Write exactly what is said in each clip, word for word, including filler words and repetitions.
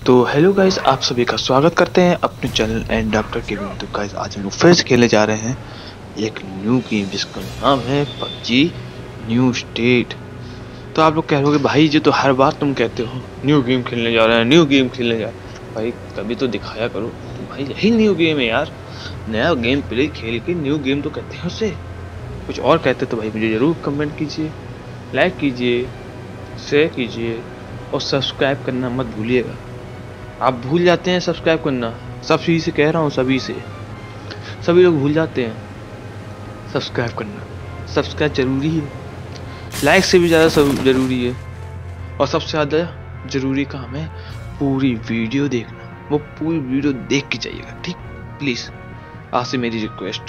तो hello guys, आप सभी का स्वागत करते हैं अपने चैनल एंड डॉक्टर गेमिंग। तो गाइस आज हम लोग फिर से खेलने जा रहे हैं एक न्यू गेम जिसका नाम है पबजी न्यू स्टेट। तो आप लोग कह रहे हो भाई जी तो हर बार तुम कहते हो न्यू गेम खेलने जा रहे हैं न्यू गेम खेलने जा रहे हैं, भाई कभी तो दिखाया करो। तो भाई यही न्यू गेम है यार, नया गेम प्ले खेल के न्यू गेम तो कहते हैं उसे। कुछ और कहते तो भाई मुझे जरूर कमेंट कीजिए, लाइक कीजिए, शेयर कीजिए और सब्सक्राइब करना मत भूलिएगा। आप भूल जाते हैं सब्सक्राइब करना, सभी से कह रहा हूँ, सभी से सभी लोग भूल जाते हैं सब्सक्राइब करना। सब्सक्राइब जरूरी है, लाइक से भी ज़्यादा सब जरूरी है, और सबसे ज़्यादा जरूरी काम है पूरी वीडियो देखना। वो पूरी वीडियो देख के जाइएगा, ठीक? प्लीज़ आज से मेरी रिक्वेस्ट।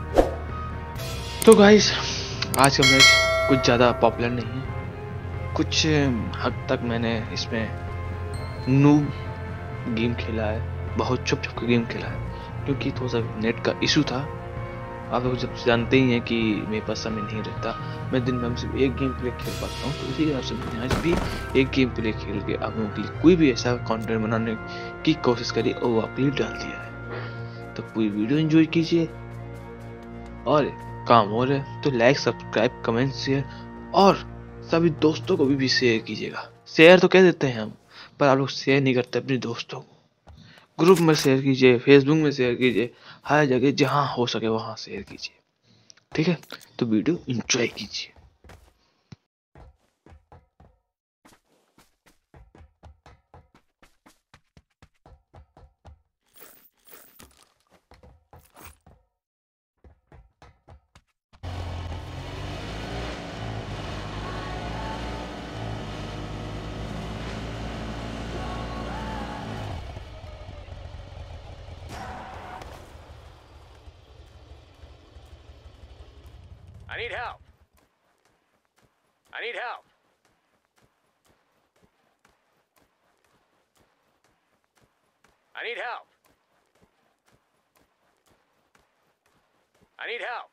तो गाइस आज का मैच कुछ ज़्यादा पॉपुलर नहीं है, कुछ हद तक मैंने इसमें नूब गेम खेला है, बहुत छुप छुप के गेम खेला है क्योंकि थोड़ा सा नेट का इशू था। आप लोग जब जानते ही हैं कि मेरे पास समय नहीं रहता, मैं दिन में सिर्फ एक गेम प्ले खेल पाता हूँ। तो इसी के हिसाब से मैंने आज भी एक गेम प्ले खेल के आप लोगों के लिए कोई भी ऐसा कंटेंट बनाने की कोशिश करी और वो आपके लिए डाल दिया है। तो पूरी वीडियो एंजॉय कीजिए, और काम और है तो लाइक सब्सक्राइब कमेंट शेयर और सभी दोस्तों को भी, भी शेयर कीजिएगा। शेयर तो कह देते हैं हम, पर आप लोग शेयर नहीं करते अपने दोस्तों को। ग्रुप में शेयर कीजिए, फेसबुक में शेयर कीजिए, हर जगह जहां हो सके वहां शेयर कीजिए, ठीक है? तो वीडियो एंजॉय कीजिए। I need help. I need help. I need help. I need help.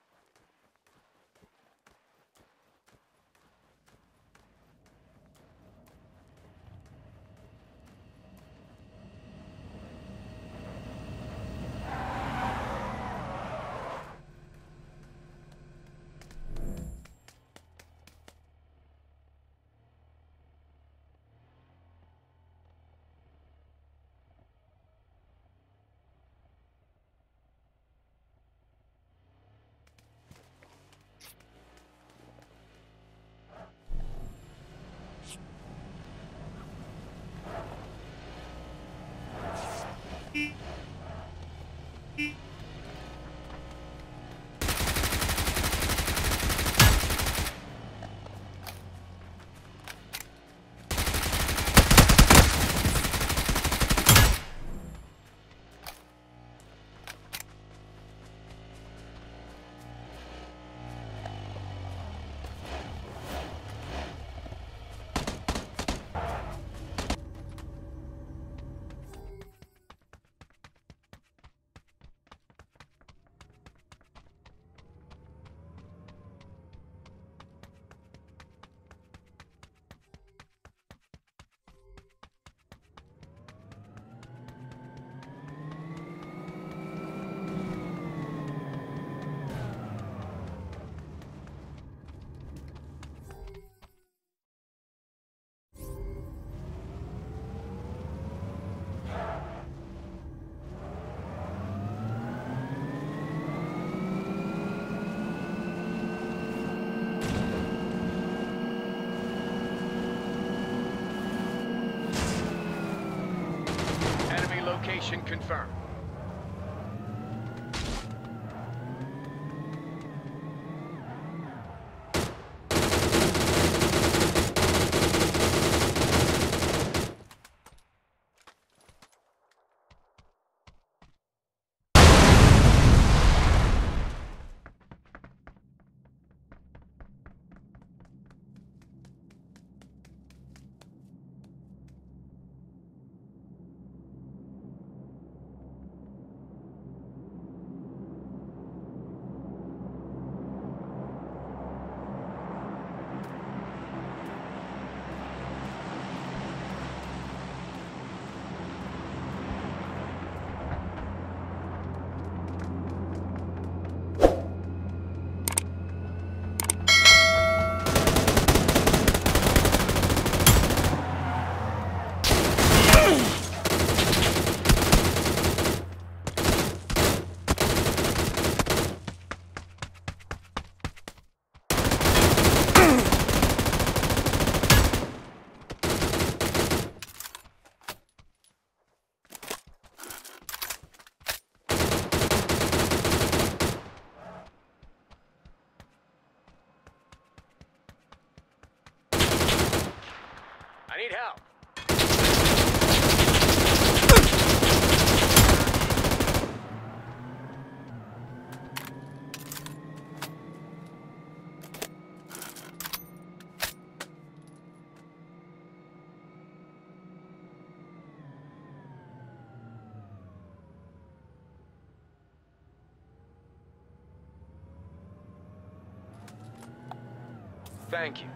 Enemy location confirmed. Thank you.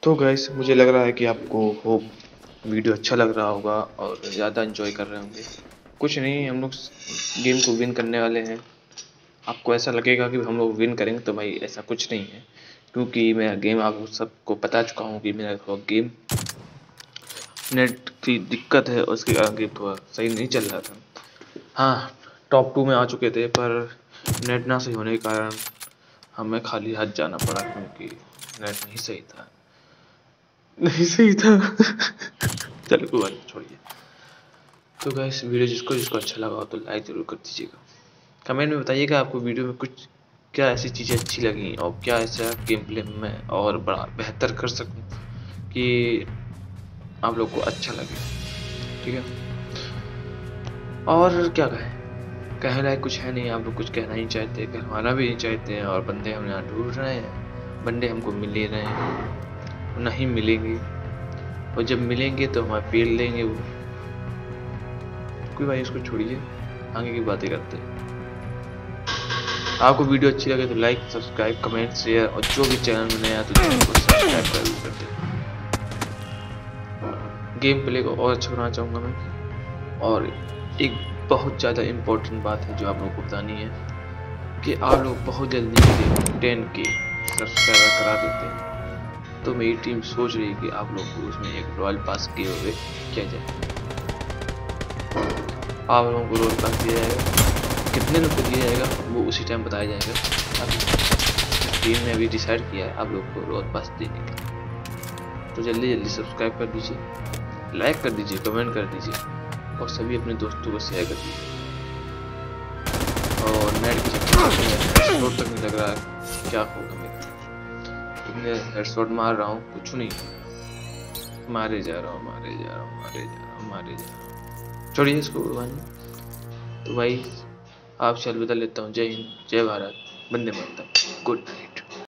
तो गाइस मुझे लग रहा है कि आपको होप वीडियो अच्छा लग रहा होगा और ज़्यादा एंजॉय कर रहे होंगे। कुछ नहीं, हम लोग गेम को विन करने वाले हैं। आपको ऐसा लगेगा कि हम लोग विन करेंगे, तो भाई ऐसा कुछ नहीं है, क्योंकि मेरा गेम आप सबको बता चुका हूँ कि मेरा गेम नेट की दिक्कत है, उसके कारण गेम थोड़ा सही नहीं चल रहा था। हाँ, टॉप टू में आ चुके थे, पर नेट ना सही होने के कारण हमें खाली हाथ जाना पड़ा, क्योंकि नेट नहीं सही था नहीं सही था चलो कोई बात नहीं, छोड़िए। तो गाइस वीडियो जिसको जिसको अच्छा लगा हो तो लाइक जरूर कर दीजिएगा। कमेंट में बताइएगा आपको वीडियो में कुछ क्या ऐसी चीज़ें अच्छी लगी और क्या ऐसा गेम प्ले में और बड़ा बेहतर कर सकूं कि आप लोग को अच्छा लगे। ठीक है, और क्या कहें, कहने लायक कुछ है नहीं। आप लोग कुछ कहना ही चाहते, कहवाना भी नहीं चाहते हैं, और बंदे हम यहाँ ढूंढ रहे हैं, बंदे हमको मिल ही रहे हैं, नहीं मिलेंगे, और जब मिलेंगे तो हमारे पेड़ लेंगे वो। कोई भाई इसको छोड़िए, आगे की बातें करते हैं। आपको वीडियो अच्छी लगे तो लाइक, सब्सक्राइब, कमेंट, शेयर, और जो भी चैनल में नया तो चैनल को सब्सक्राइब जरूर कर दें। गेम प्ले को और अच्छा बनाना चाहूँगा मैं। और एक बहुत ज़्यादा इम्पोर्टेंट बात है जो आप लोगों को बतानी है कि आप लोग बहुत जल्दी टेन के सब्सक्राइबर करा देते हैं, तो मेरी टीम सोच रही है कि आप लोग को उसमें एक रॉयल पास गिव अवे किया जाए। आप लोगों को रॉयल पास दिया जाएगा, कितने लोग को दिया जाएगा वो उसी टाइम बताया जाएगा। अभी टीम ने अभी डिसाइड किया है आप लोग को रॉयल पास देने का, तो जल्दी जल्दी सब्सक्राइब कर दीजिए, लाइक कर दीजिए, कमेंट कर दीजिए, और सभी अपने दोस्तों को शेयर कर दीजिए। और नेट की हेडशॉट तक नहीं लग रहा है, क्या होगा मेरा, इतने हेडशॉट मार रहा हूँ, कुछ नहीं, मारे जा रहा हूँ मारे जा रहा हूँ मारे जा रहा हूँ मारे जा रहा हूँ छोड़िए इसको भगवान। तो भाई आप चल बदल लेता हूँ। जय हिंद, जय भारत, वंदे मातरम, गुड नाइट।